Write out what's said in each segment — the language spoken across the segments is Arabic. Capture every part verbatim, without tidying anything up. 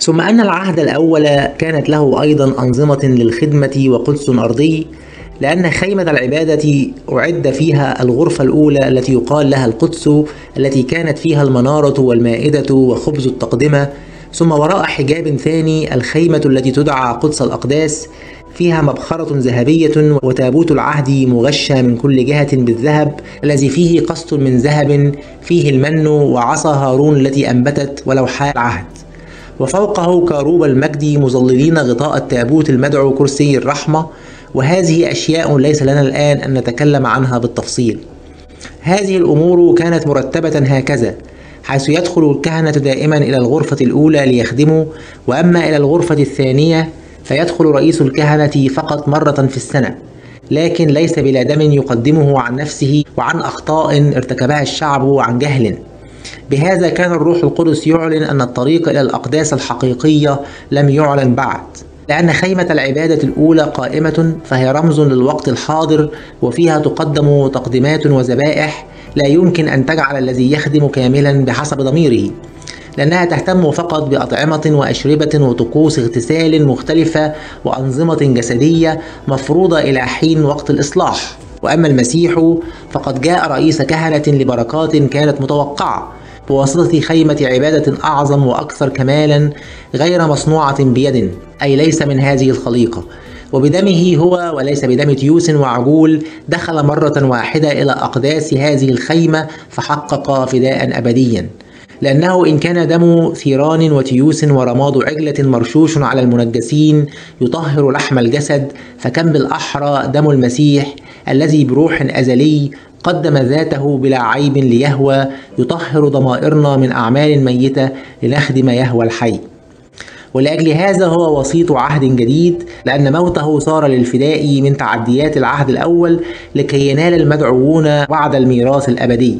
ثم أن العهد الأول كانت له أيضا أنظمة للخدمة وقدس أرضي، لأن خيمة العبادة أعد فيها الغرفة الأولى التي يقال لها القدس، التي كانت فيها المنارة والمائدة وخبز التقدمة. ثم وراء حجاب ثاني الخيمة التي تدعى قدس الأقداس، فيها مبخرة ذهبية وتابوت العهد مغشى من كل جهة بالذهب، الذي فيه قسط من ذهب فيه المن وعصا هارون التي أنبتت ولوحاء العهد. وفوقه كاروب المجد مظللين غطاء التابوت المدعو كرسي الرحمة. وهذه أشياء ليس لنا الآن أن نتكلم عنها بالتفصيل. هذه الأمور كانت مرتبة هكذا، حيث يدخل الكهنة دائما إلى الغرفة الأولى ليخدموا، وأما إلى الغرفة الثانية فيدخل رئيس الكهنة فقط مرة في السنة، لكن ليس بلا دم يقدمه عن نفسه وعن أخطاء ارتكبها الشعب عن جهل. بهذا كان الروح القدس يعلن أن الطريق إلى الأقداس الحقيقية لم يعلن بعد، لأن خيمة العبادة الأولى قائمة، فهي رمز للوقت الحاضر، وفيها تقدم تقديمات وذبائح لا يمكن أن تجعل الذي يخدم كاملا بحسب ضميره، لأنها تهتم فقط بأطعمة وأشربة وطقوس اغتسال مختلفة وأنظمة جسدية مفروضة إلى حين وقت الإصلاح. وأما المسيح فقد جاء رئيس كهنة لبركات كانت متوقعة بواسطة خيمة عبادة أعظم وأكثر كمالا، غير مصنوعة بيد، أي ليس من هذه الخليقة، وبدمه هو وليس بدم تيوس وعجول دخل مرة واحدة إلى أقداس هذه الخيمة فحقق فداء أبديا. لأنه إن كان دم ثيران وتيوس ورماد عجلة مرشوش على المنجسين يطهر لحم الجسد، فكم بالأحرى دم المسيح الذي بروح أزلي قدم ذاته بلا عيب ليهوى يطهر ضمائرنا من أعمال ميتة لنخدم يهوى الحي. ولأجل هذا هو وسيط عهد جديد، لأن موته صار للفداء من تعديات العهد الأول لكي ينال المدعوون وعد الميراث الأبدي.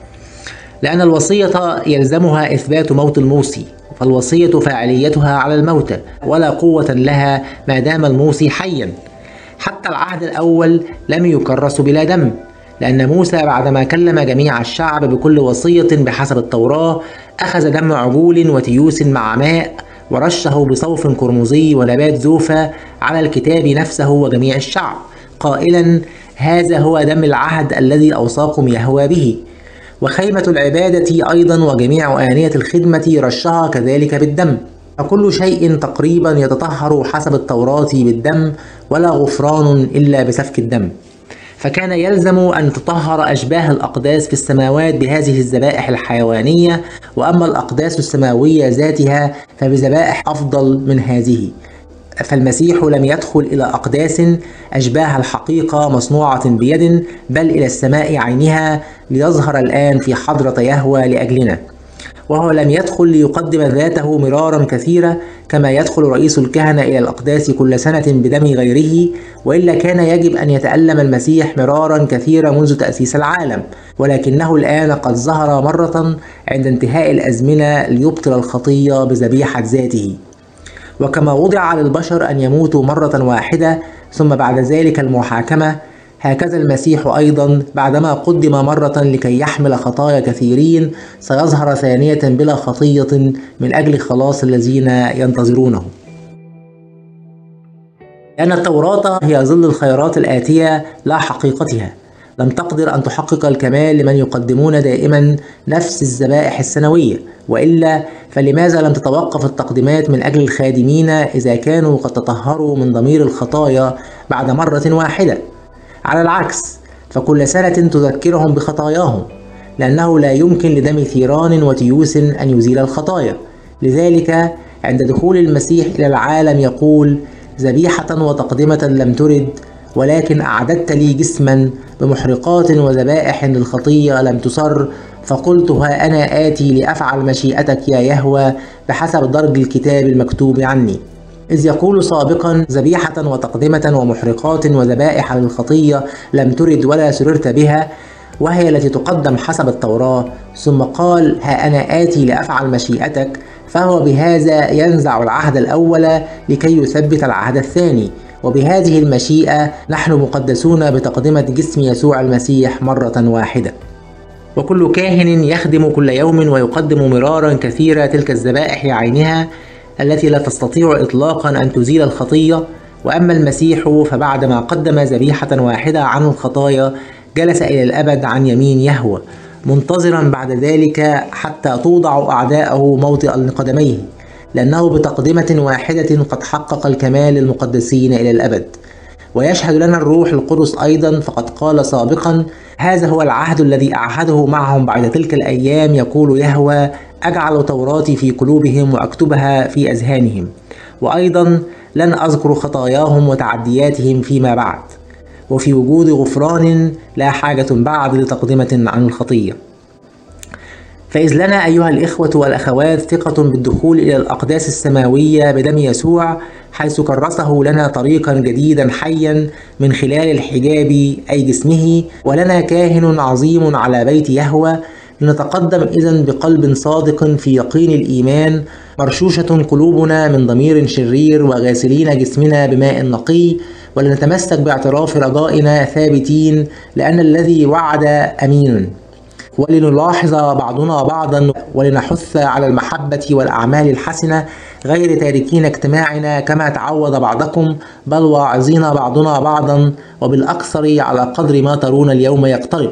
لأن الوصية يلزمها إثبات موت الموصي، فالوصية فاعليتها على الموتى ولا قوة لها ما دام الموصي حيا. حتى العهد الأول لم يكرس بلا دم، لأن موسى بعدما كلم جميع الشعب بكل وصية بحسب التوراة أخذ دم عجول وتيوس مع ماء ورشه بصوف قرمزي ونبات زوفة على الكتاب نفسه وجميع الشعب، قائلا: هذا هو دم العهد الذي أوصاكم يهوى به. وخيمة العبادة أيضا وجميع آنية الخدمة رشها كذلك بالدم. فكل شيء تقريبا يتطهر حسب التوراة بالدم، ولا غفران إلا بسفك الدم. فكان يلزم أن تطهر أشباه الأقداس في السماوات بهذه الذبائح الحيوانية، وأما الأقداس السماوية ذاتها فبذبائح أفضل من هذه. فالمسيح لم يدخل إلى أقداس أشباه الحقيقة مصنوعة بيد، بل إلى السماء عينها ليظهر الآن في حضرة يهوى لأجلنا. وهو لم يدخل ليقدم ذاته مرارا كثيرا كما يدخل رئيس الكهنة إلى الأقداس كل سنة بدم غيره، وإلا كان يجب أن يتألم المسيح مرارا كثيرا منذ تأسيس العالم، ولكنه الآن قد ظهر مرة عند انتهاء الأزمنة ليبطل الخطية بذبيحة ذاته. وكما وضع للبشر أن يموتوا مرة واحدة ثم بعد ذلك المحاكمة، هكذا المسيح أيضا بعدما قدم مرة لكي يحمل خطايا كثيرين سيظهر ثانية بلا خطية من أجل خلاص الذين ينتظرونه. لأن التوراة هي ظل الخيرات الآتية لا حقيقتها، لم تقدر أن تحقق الكمال لمن يقدمون دائما نفس الذبائح السنوية، وإلا فلماذا لم تتوقف التقديمات من أجل الخادمين إذا كانوا قد تطهروا من ضمير الخطايا بعد مرة واحدة؟ على العكس، فكل سنة تذكرهم بخطاياهم، لأنه لا يمكن لدم ثيران وتيوس أن يزيل الخطايا. لذلك عند دخول المسيح إلى العالم يقول: ذبيحة وتقدمة لم ترد، ولكن أعددت لي جسما بمحرقات وذبائح للخطية لم تسر، فقلت ها أنا آتي لأفعل مشيئتك يا يهوى بحسب درج الكتاب المكتوب عني. إذ يقول سابقا: ذبيحة وتقدمة ومحرقات وذبائح للخطية لم ترد ولا سررت بها، وهي التي تقدم حسب التوراة، ثم قال: ها أنا آتي لأفعل مشيئتك، فهو بهذا ينزع العهد الأول لكي يثبت العهد الثاني. وبهذه المشيئة نحن مقدسون بتقدمة جسم يسوع المسيح مرة واحدة. وكل كاهن يخدم كل يوم ويقدم مرارا كثيرة تلك الذبائح عينها، التي لا تستطيع إطلاقا أن تزيل الخطية. وأما المسيح فبعدما قدم ذبيحة واحدة عن الخطايا جلس إلى الأبد عن يمين يهوه، منتظرا بعد ذلك حتى توضع أعداءه موطئا لقدميه، لأنه بتقدمة واحدة قد حقق الكمال للمقدسين إلى الأبد. ويشهد لنا الروح القدس أيضا، فقد قال سابقا: هذا هو العهد الذي أعهده معهم بعد تلك الأيام، يقول يهوه: أجعل توراتي في قلوبهم وأكتبها في أذهانهم، وأيضا لن أذكر خطاياهم وتعدياتهم فيما بعد. وفي وجود غفران لا حاجة بعد لتقدمة عن الخطية. فإذ لنا أيها الإخوة والأخوات ثقة بالدخول إلى الأقداس السماوية بدم يسوع، حيث كرسه لنا طريقا جديدا حيا من خلال الحجاب أي جسمه، ولنا كاهن عظيم على بيت يهوه، لنتقدم إذن بقلب صادق في يقين الإيمان، مرشوشة قلوبنا من ضمير شرير، وغاسلين جسمنا بماء نقي، ولنتمسك باعتراف رجائنا ثابتين، لأن الذي وعد أمين. ولنلاحظ بعضنا بعضا، ولنحث على المحبة والأعمال الحسنة، غير تاركين اجتماعنا كما تعود بعضكم، بل واعظين بعضنا بعضا، وبالأكثر على قدر ما ترون اليوم يقترب.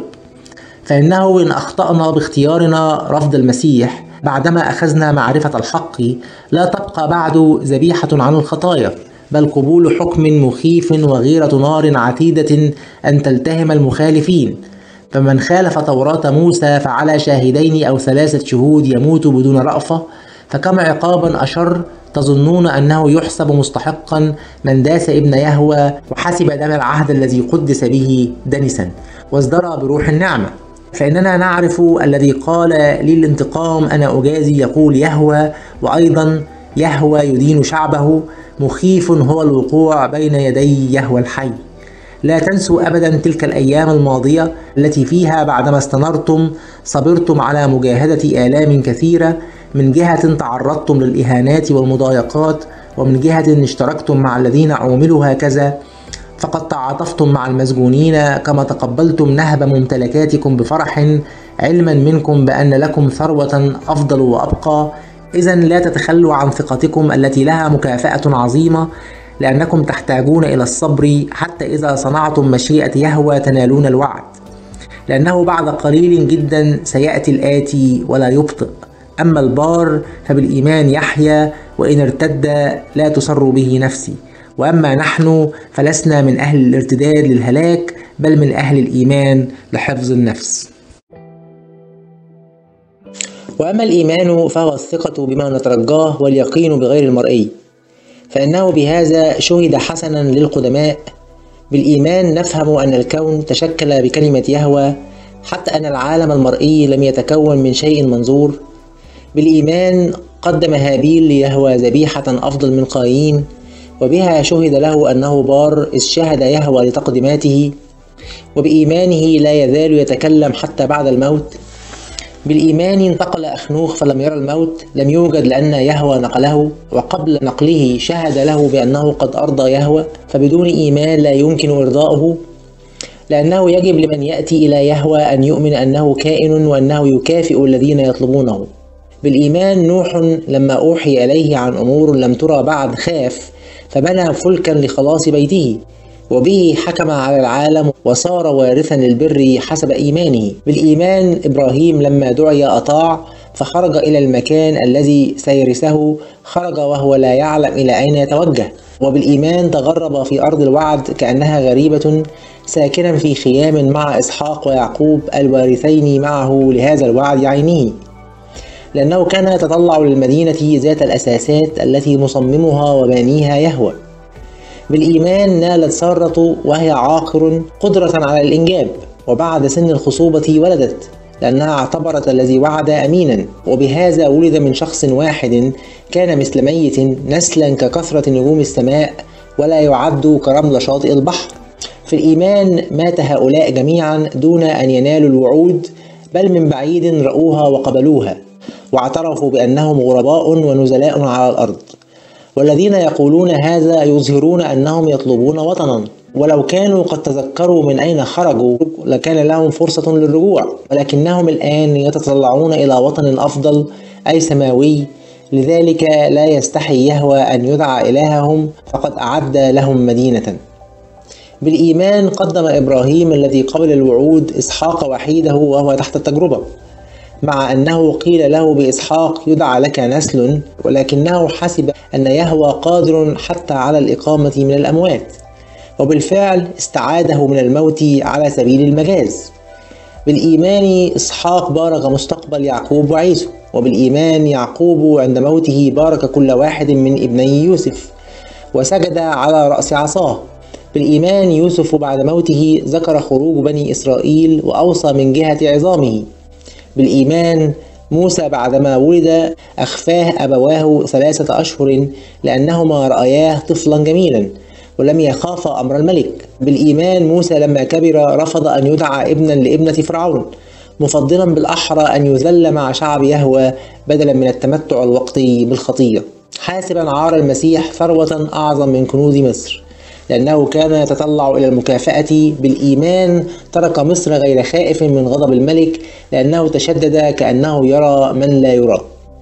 فإنه إن أخطأنا باختيارنا رفض المسيح بعدما أخذنا معرفة الحق، لا تبقى بعد ذبيحة عن الخطايا، بل قبول حكم مخيف وغيرة نار عتيدة أن تلتهم المخالفين. فمن خالف توراة موسى فعلى شاهدين أو ثلاثة شهود يموت بدون رأفة، فكم عقابا أشر تظنون أنه يحسب مستحقا من داس ابن يهوه وحسب دم العهد الذي قدس به دنسا وازدرى بروح النعمة. فإننا نعرف الذي قال لي الانتقام أنا أجازي، يقول يهوه، وأيضا يهوه يدين شعبه، مخيف هو الوقوع بين يدي يهوه الحي. لا تنسوا أبدا تلك الأيام الماضية التي فيها بعدما استنرتم صبرتم على مجاهدة آلام كثيرة، من جهة تعرضتم للإهانات والمضايقات، ومن جهة اشتركتم مع الذين عوملوا هكذا، فقد تعاطفتم مع المسجونين، كما تقبلتم نهب ممتلكاتكم بفرح، علما منكم بأن لكم ثروة أفضل وأبقى. إذن لا تتخلوا عن ثقتكم التي لها مكافأة عظيمة، لأنكم تحتاجون إلى الصبر حتى إذا صنعتم مشيئة يهوه تنالون الوعد، لأنه بعد قليل جدا سيأتي الآتي ولا يبطئ. أما البار فبالإيمان يحيا، وإن ارتد لا تسر به نفسي. وأما نحن فلسنا من أهل الارتداد للهلاك، بل من أهل الإيمان لحفظ النفس. وأما الإيمان فهو الثقة بما نترجاه واليقين بغير المرئي، فإنه بهذا شهد حسنا للقدماء. بالإيمان نفهم أن الكون تشكل بكلمة يهوه، حتى أن العالم المرئي لم يتكون من شيء منظور. بالإيمان قدم هابيل ليهوه ذبيحة أفضل من قايين، وبها شهد له أنه بار إذ شهد يهوه لتقدماته. وبإيمانه لا يزال يتكلم حتى بعد الموت. بالإيمان انتقل أخنوخ فلم يرى الموت، لم يوجد لأن يهوه نقله، وقبل نقله شهد له بأنه قد أرضى يهوه. فبدون إيمان لا يمكن إرضاؤه، لأنه يجب لمن يأتي إلى يهوه أن يؤمن أنه كائن وأنه يكافئ الذين يطلبونه. بالإيمان نوح لما أوحي إليه عن أمور لم ترى بعد خاف، فبنى فلكا لخلاص بيته، وبه حكم على العالم وصار وارثا للبر حسب إيمانه. بالإيمان إبراهيم لما دعي أطاع، فخرج إلى المكان الذي سيرثه، خرج وهو لا يعلم إلى أين يتوجه. وبالإيمان تغرب في أرض الوعد كأنها غريبة، ساكنا في خيام مع إسحاق ويعقوب الوارثين معه لهذا الوعد عينه، لأنه كان يتطلع للمدينة ذات الأساسات التي مصممها وبانيها يهوه. بالإيمان نالت سارة وهي عاقر قدرة على الإنجاب، وبعد سن الخصوبة ولدت، لأنها اعتبرت الذي وعد أمينا. وبهذا ولد من شخص واحد كان مثل ميت، نسلا ككثرة نجوم السماء، ولا يعد كرمل شاطئ البحر. في الإيمان مات هؤلاء جميعا دون أن ينالوا الوعود، بل من بعيد رأوها وقبلوها، واعترفوا بأنهم غرباء ونزلاء على الأرض. والذين يقولون هذا يظهرون أنهم يطلبون وطنا، ولو كانوا قد تذكروا من أين خرجوا لكان لهم فرصة للرجوع، ولكنهم الآن يتطلعون إلى وطن أفضل أي سماوي، لذلك لا يستحي يهوى أن يدعى إلههم، فقد أعد لهم مدينة. بالإيمان قدم إبراهيم الذي قبل الوعود إسحاق وحيده وهو تحت التجربة، مع أنه قيل له بإسحاق يدعى لك نسل، ولكنه حسب أن يهوى قادر حتى على الإقامة من الأموات، وبالفعل استعاده من الموت على سبيل المجاز. بالإيمان إسحاق بارك مستقبل يعقوب وعيسو، وبالإيمان يعقوب عند موته بارك كل واحد من ابني يوسف وسجد على رأس عصاه. بالإيمان يوسف بعد موته ذكر خروج بني إسرائيل وأوصى من جهة عظامه. بالإيمان موسى بعدما ولد أخفاه أبواه ثلاثة أشهر لأنهما رأياه طفلا جميلا ولم يخافا أمر الملك. بالإيمان موسى لما كبر رفض أن يدعى ابنا لابنة فرعون، مفضلا بالأحرى أن يذل مع شعب يهوى بدلا من التمتع الوقتي بالخطية، حاسبا عار المسيح ثروة أعظم من كنوز مصر، لأنه كان يتطلع إلى المكافأة. بالإيمان ترك مصر غير خائف من غضب الملك، لأنه تشدد كأنه يرى من لا يرى.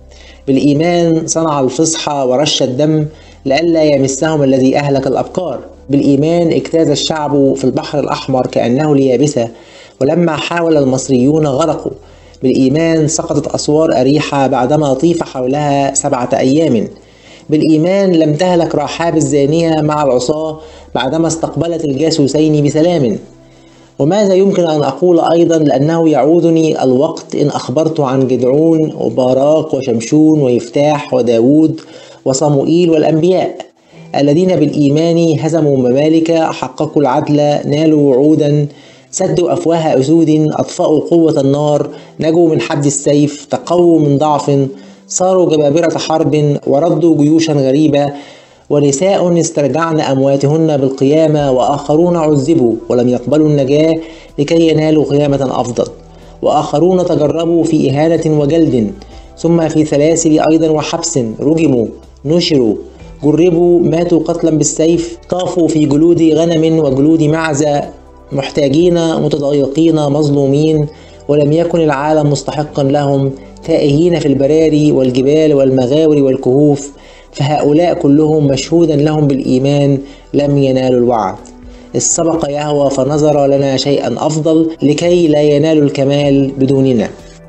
بالإيمان صنع الفصحى ورش الدم لئلا يمسهم الذي أهلك الأبكار. بالإيمان اجتاز الشعب في البحر الأحمر كأنه ليابسة، ولما حاول المصريون غرقوا. بالإيمان سقطت أسوار أريحة بعدما طيف حولها سبعة أيام. بالإيمان لم تهلك رحاب الزانية مع العصاة بعدما استقبلت الجاسوسين بسلام. وماذا يمكن أن أقول أيضا، لأنه يعودني الوقت إن أخبرت عن جدعون وباراق وشمشون ويفتاح وداود وصموئيل والأنبياء الذين بالإيمان هزموا ممالك، حققوا العدل، نالوا وعودا، سدوا أفواه أسود، أطفأوا قوة النار، نجوا من حد السيف، تقووا من ضعف، صاروا جبابرة حرب، وردوا جيوشا غريبة، ونساء استرجعن أمواتهن بالقيامة، وآخرون عذبوا ولم يقبلوا النجاة لكي ينالوا قيامة أفضل، وآخرون تجربوا في إهانة وجلد، ثم في سلاسل أيضا وحبس، رجموا، نشروا، جربوا، ماتوا قتلا بالسيف، طافوا في جلود غنم وجلود معزة، محتاجين، متضايقين، مظلومين، ولم يكن العالم مستحقا لهم، تائهين في البراري والجبال والمغاور والكهوف، فهؤلاء كلهم مشهودا لهم بالإيمان لم ينالوا الوعد، إذ سبق يهوى فنظر لنا شيئا أفضل لكي لا ينالوا الكمال بدوننا.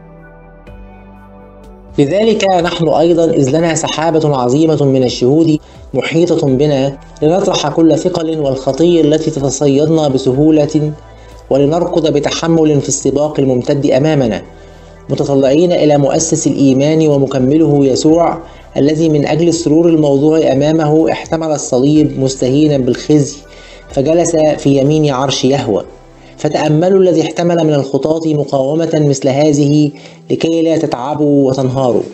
لذلك نحن أيضا إذ لنا سحابة عظيمة من الشهود محيطة بنا، لنطرح كل ثقل والخطية التي تتصيدنا بسهولة، ولنركض بتحمل في السباق الممتد أمامنا، متطلعين إلى مؤسس الإيمان ومكمله يسوع، الذي من أجل السرور الموضوع أمامه احتمل الصليب مستهينا بالخزي، فجلس في يمين عرش يهوى. فتأملوا الذي احتمل من الخطاة مقاومة مثل هذه لكي لا تتعبوا وتنهاروا.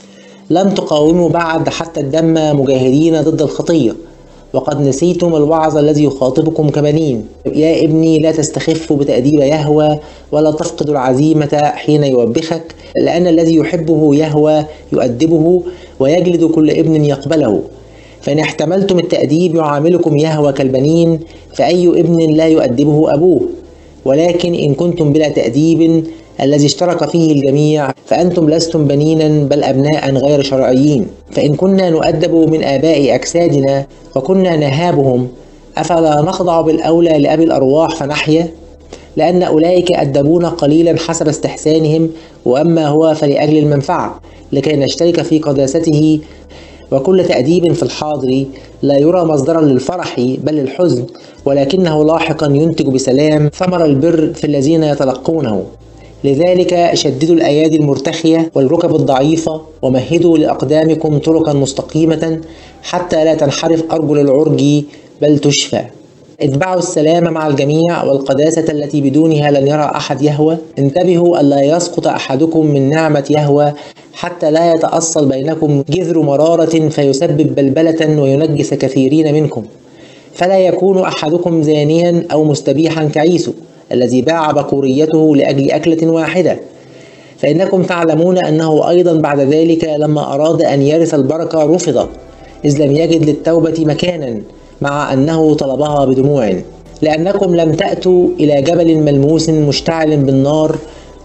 لم تقاوموا بعد حتى الدم مجاهدين ضد الخطية، وقد نسيتم الوعظ الذي يخاطبكم كبنين. يا ابني لا تستخف بتأديب يهوى، ولا تفقد العزيمة حين يوبخك، لأن الذي يحبه يهوى يؤدبه ويجلد كل ابن يقبله. فإن احتملتم التأديب يعاملكم يهوى كالبنين، فأي ابن لا يؤدبه أبوه؟ ولكن إن كنتم بلا تأديب الذي اشترك فيه الجميع، فأنتم لستم بنينا بل أبناء غير شرعيين. فإن كنا نؤدب من آباء أجسادنا وكنا نهابهم، أفلا نخضع بالأولى لأبي الأرواح فنحيا؟ لأن أولئك أدبونا قليلا حسب استحسانهم، وأما هو فلأجل المنفعة لكي نشترك في قداسته. وكل تأديب في الحاضر لا يرى مصدرا للفرح بل للحزن، ولكنه لاحقا ينتج بسلام ثمر البر في الذين يتلقونه. لذلك شددوا الأيادي المرتخية والركب الضعيفة، ومهدوا لأقدامكم طرقا مستقيمة حتى لا تنحرف أرجل العرج بل تشفى. اتبعوا السلام مع الجميع والقداسة التي بدونها لن يرى أحد يهوى. انتبهوا ألا يسقط أحدكم من نعمة يهوى، حتى لا يتأصل بينكم جذر مرارة فيسبب بلبلة وينجس كثيرين منكم. فلا يكون أحدكم زانيا أو مستبيحا كعيسو الذي باع بكوريته لأجل أكلة واحدة، فإنكم تعلمون أنه أيضا بعد ذلك لما أراد أن يرث البركة رفض، إذ لم يجد للتوبة مكانا، مع أنه طلبها بدموع. لأنكم لم تأتوا إلى جبل ملموس مشتعل بالنار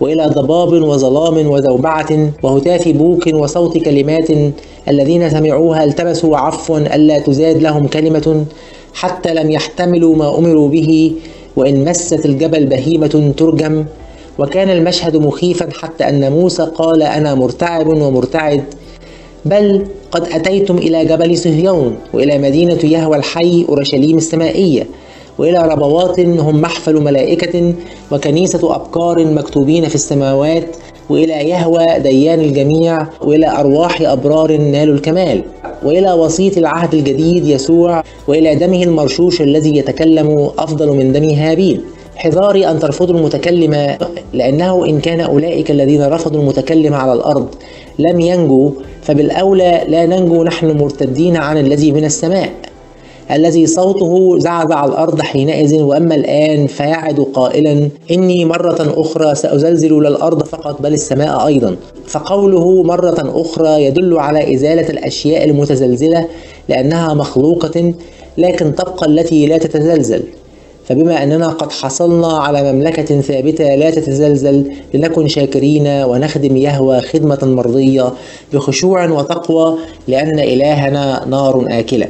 وإلى ضباب وظلام وزوبعة وهتاف بوك وصوت كلمات، الذين سمعوها التمسوا عفوا ألا تزاد لهم كلمة، حتى لم يحتملوا ما أمروا به، وإن مست الجبل بهيمة ترجم. وكان المشهد مخيفا حتى أن موسى قال: أنا مرتعب ومرتعد. بل قد أتيتم إلى جبل صهيون، وإلى مدينة يهوى الحي أورشليم السمائية، وإلى ربوات هم محفل ملائكة، وكنيسة أبكار مكتوبين في السماوات، وإلى يهوى ديان الجميع، وإلى أرواح أبرار نالوا الكمال، وإلى وسيط العهد الجديد يسوع، وإلى دمه المرشوش الذي يتكلم أفضل من دم هابيل. حذاري أن ترفضوا المتكلم، لأنه إن كان أولئك الذين رفضوا المتكلم على الأرض لم ينجوا، فبالأولى لا ننجو نحن مرتدين عن الذي من السماء، الذي صوته زعزع الأرض حينئذ. وأما الآن فيعد قائلا: إني مرة أخرى سأزلزل لا الأرض فقط بل السماء أيضا. فقوله مرة أخرى يدل على إزالة الأشياء المتزلزلة، لأنها مخلوقة لكن تبقى التي لا تتزلزل. فبما أننا قد حصلنا على مملكة ثابتة لا تتزلزل، لنكن شاكرين ونخدم يهوى خدمة مرضية بخشوع وتقوى، لأن إلهنا نار آكلة.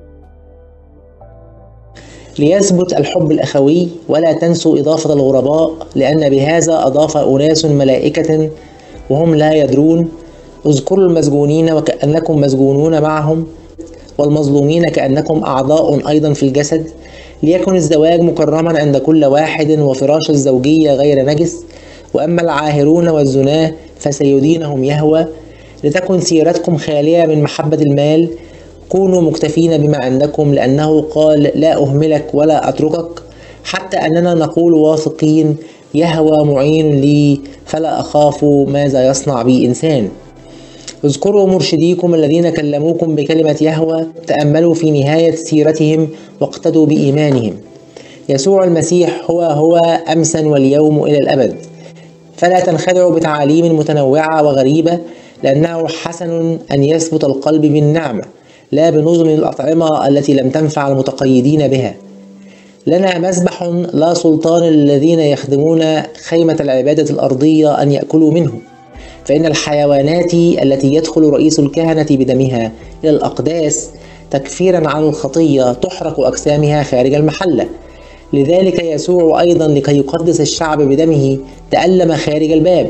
ليثبت الحب الأخوي، ولا تنسوا إضافة الغرباء، لأن بهذا أضاف أناس ملائكة وهم لا يدرون. اذكروا المسجونين وكأنكم مسجونون معهم، والمظلومين كأنكم أعضاء أيضا في الجسد. ليكن الزواج مكرما عند كل واحد، وفراش الزوجية غير نجس. وأما العاهرون والزناه فسيدينهم يهوى. لتكن سيرتكم خالية من محبة المال، كونوا مكتفين بما عندكم، لأنه قال: لا أهملك ولا أتركك. حتى أننا نقول واثقين: يهوى معين لي، فلا أخاف ماذا يصنع بي إنسان. اذكروا مرشديكم الذين كلموكم بكلمة يهوى، تأملوا في نهاية سيرتهم واقتدوا بإيمانهم. يسوع المسيح هو هو أمسا واليوم إلى الأبد. فلا تنخدعوا بتعاليم متنوعة وغريبة، لأنه حسن أن يثبت القلب بالنعمة لا بنظم الأطعمة التي لم تنفع المتقيدين بها. لنا مسبح لا سلطان للذين يخدمون خيمة العبادة الأرضية أن يأكلوا منه، فإن الحيوانات التي يدخل رئيس الكهنة بدمها إلى الأقداس تكفيرا عن الخطية تحرق أجسامها خارج المحلة. لذلك يسوع أيضا لكي يقدس الشعب بدمه تألم خارج الباب.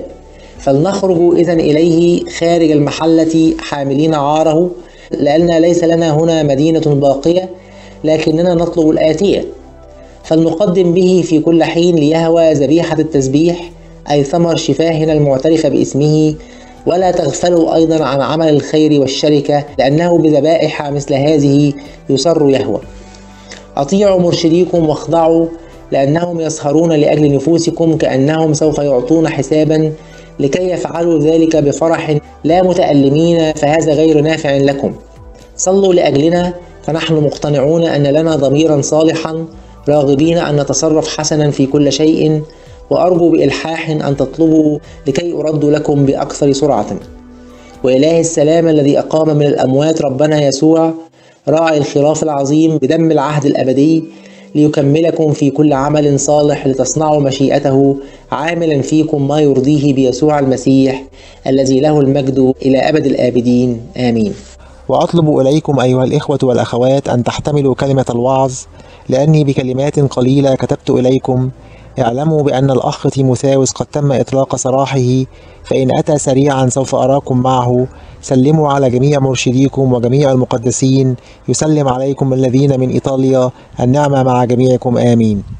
فلنخرج إذن إليه خارج المحلة حاملين عاره، لأن ليس لنا هنا مدينة باقية، لكننا نطلب الآتية. فلنقدم به في كل حين ليهوى ذبيحة التسبيح، أي ثمر شفاهنا المعترفة باسمه. ولا تغفلوا أيضا عن عمل الخير والشركة، لأنه بذبائح مثل هذه يسر يهوى. أطيعوا مرشديكم واخضعوا، لأنهم يسهرون لأجل نفوسكم كأنهم سوف يعطون حسابا، لكي يفعلوا ذلك بفرح لا متألمين، فهذا غير نافع لكم. صلوا لأجلنا، فنحن مقتنعون أن لنا ضميرا صالحا، راغبين أن نتصرف حسنا في كل شيء. وأرجو بإلحاح أن تطلبوا لكي أرد لكم بأكثر سرعة. وإله السلام الذي أقام من الأموات ربنا يسوع راعي الخراف العظيم بدم العهد الأبدي، ليكملكم في كل عمل صالح، لتصنعوا مشيئته، عاملا فيكم ما يرضيه بيسوع المسيح الذي له المجد إلى أبد الآبدين. آمين. وأطلب إليكم أيها الإخوة والأخوات أن تحتملوا كلمة الوعظ، لأني بكلمات قليلة كتبت إليكم. اعلموا بأن الأخ تيموثاوس قد تم إطلاق سراحه، فإن أتى سريعا سوف أراكم معه. سلموا على جميع مرشديكم وجميع المقدسين. يسلم عليكم الذين من إيطاليا. النعمة مع جميعكم. آمين.